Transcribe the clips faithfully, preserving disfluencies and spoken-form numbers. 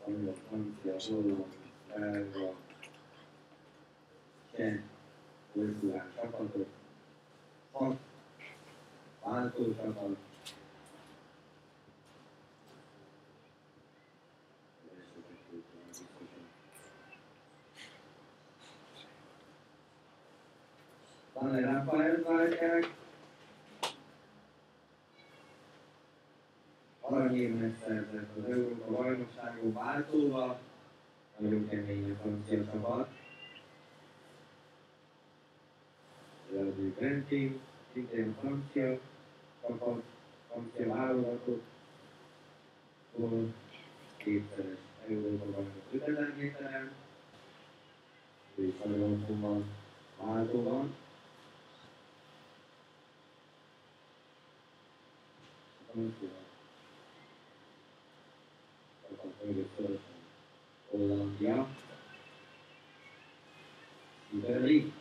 angol, francia, holland, belga, cseh, portugál csapatok, hat váltócsapat, Van Rafael váltják, aranyérmet szerzett az Európa bajnokságon váltóval, nagyon kemény a francia csapat. Jelenleg Bentin, szintén a francia csapat, francia válogatott, hol kétszeres Európa bajnok ötezer méteren, és nagyon van váltóban. Francia csapat először Hollandia, Sibeli.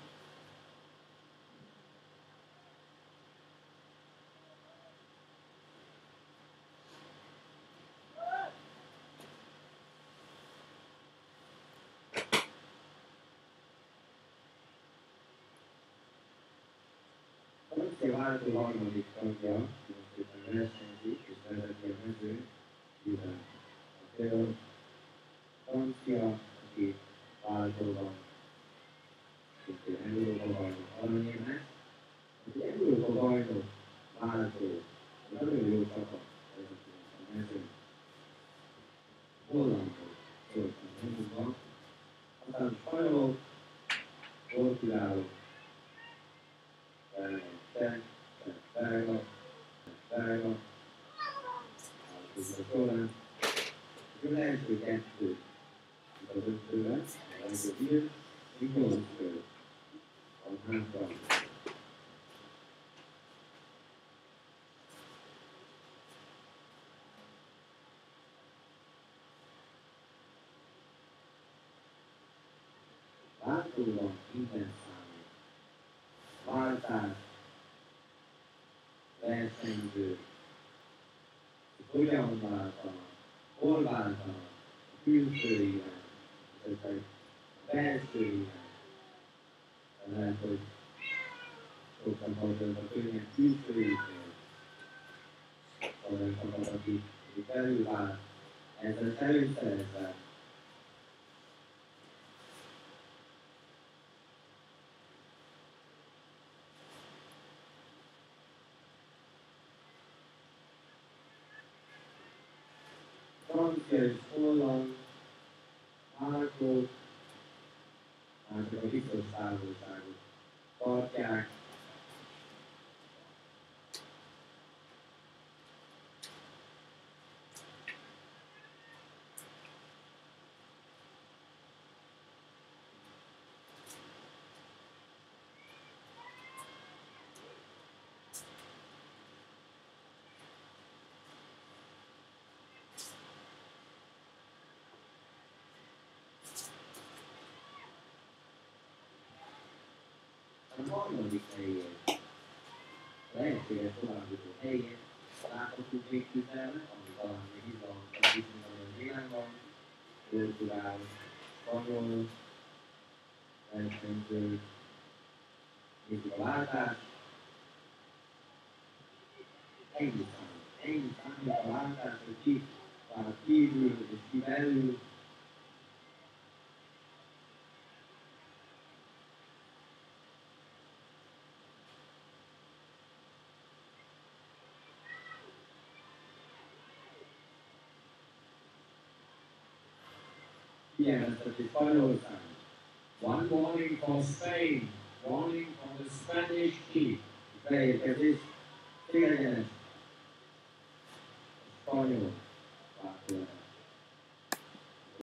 Francia váltó harmadik tagja, most éppen versenyzik és vezeti a mezőt, mivel a fél francia, aki váltóban szintén Európa bajnok aranyérmes, az Európa bajnok váltó, nagyon jó csapat vezeti a mezőt. Hollandok szóltak magunkban, aztán spanyolok, portugálok, belga, cseh, cseh, belga, belga, általában során. És az első kettő itt az ötőben, a legjobb ír, így nyolc fő van hátra. Váltóban minden számít. Váltás, versenyző, hogyan váltanak, hol váltanak, a külső irány, esetleg a belső irány. Lehet, hogy sokan hallgatnak könnyen külső irány. Olyan csapat, aki felülvált, ezzel előszerezve. Francia és holland váltók már csak a biztos távolságot tartják. A harmadik helyért, a lehetséges továbbjutó helyért láthatunk még küzdelmet, ami talán még izgalmasabb is, mint amilyen Milánban, portugál, spanyol, versenyzők, nézzük a váltást. Ennyi számít, ennyi számít a váltás, hogy ki vált kívül és ki belül. Figyelmeztetés Spanyolország. One warning for Spain, warning from the Spanish chief. Beérkezés, célegyenes, spanyol.